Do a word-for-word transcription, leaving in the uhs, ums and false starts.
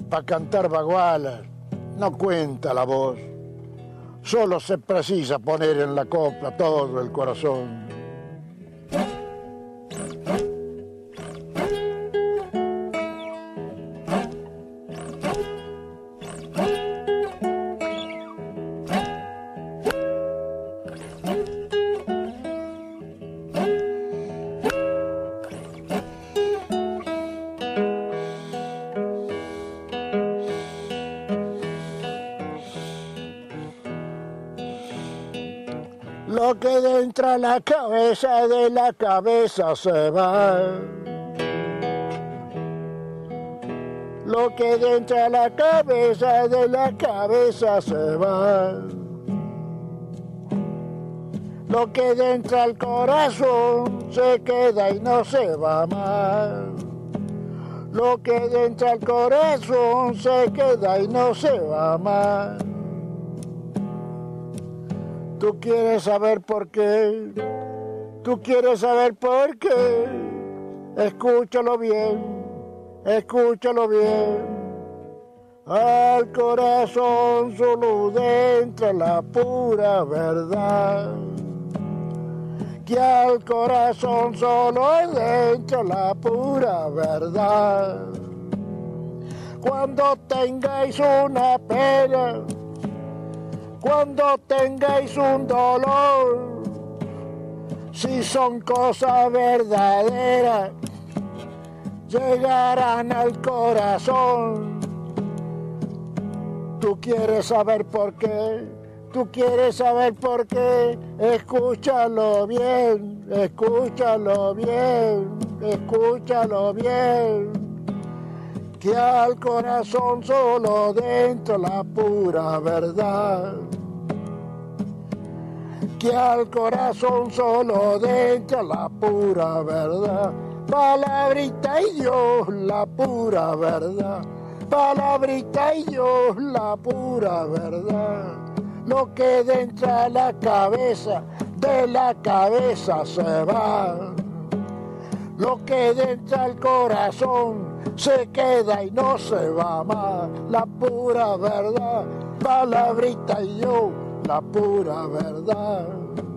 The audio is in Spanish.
para cantar bagualas no cuenta la voz, solo se precisa poner en la copla todo el corazón. Lo que entra en la cabeza, de la cabeza se va. Lo que entra en la cabeza, de la cabeza se va. Lo que entra al corazón se queda y no se va más. Lo que entra al corazón se queda y no se va más. Tú quieres saber por qué, tú quieres saber por qué, escúchalo bien, escúchalo bien. Al corazón solo entra la pura verdad, que al corazón solo entra la pura verdad. Cuando tengáis una pena, cuando tengáis un dolor, si son cosas verdaderas, llegarán al corazón. Tú quieres saber por qué, tú quieres saber por qué, escúchalo bien, escúchalo bien, escúchalo bien. Que al corazón solo dentro la pura verdad, que al corazón solo dentro la pura verdad, palabrita y Dios la pura verdad, palabrita y Dios la pura verdad. Lo que dentro de la cabeza, de la cabeza se va, lo que dentro del corazón se queda y no se va más. La pura verdad, palabrita y yo, la pura verdad.